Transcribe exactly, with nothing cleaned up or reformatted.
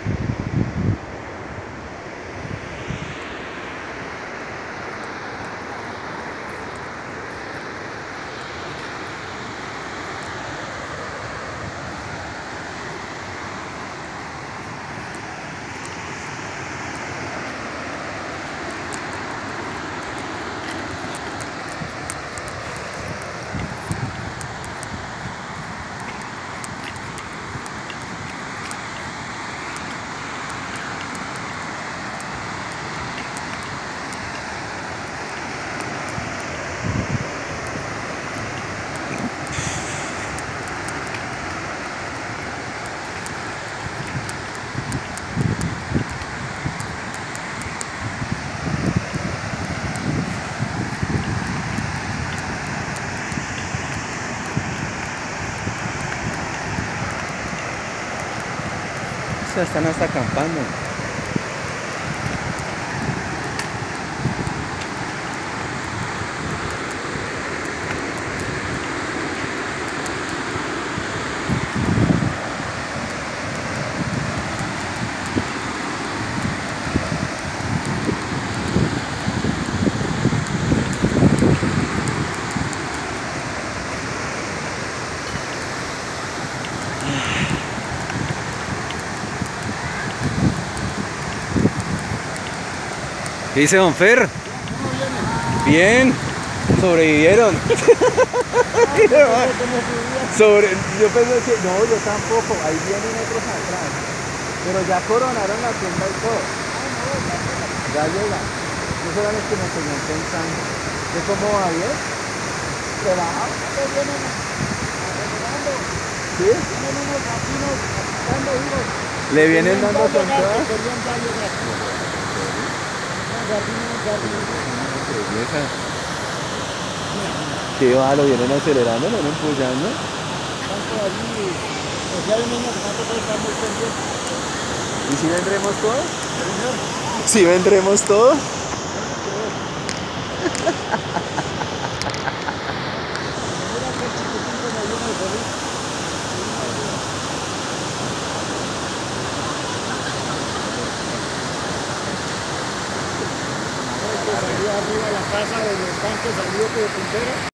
sea, están hasta acampando. ¿Qué dice don Fer? Bien, sobrevivieron. Sobre, yo pensé que no, yo tampoco, ahí vienen otros atrás. Pero ya coronaron la tienda y todo. Ya llega. Yo solamente me tenían pensando. ¿De cómo va bien? ¿Se bajaron? ¿Vienen arreglando? ¿Sí? Vienen unos latinos aplicando hijos. ¿Le vienen dando con todas? ¿Qué va? ¿Lo vienen acelerando? ¿Lo vienen empujando? ¿Y si vendremos todos? ¿Si vendremos todos? Arriba de la casa de los tanques salió por puntera.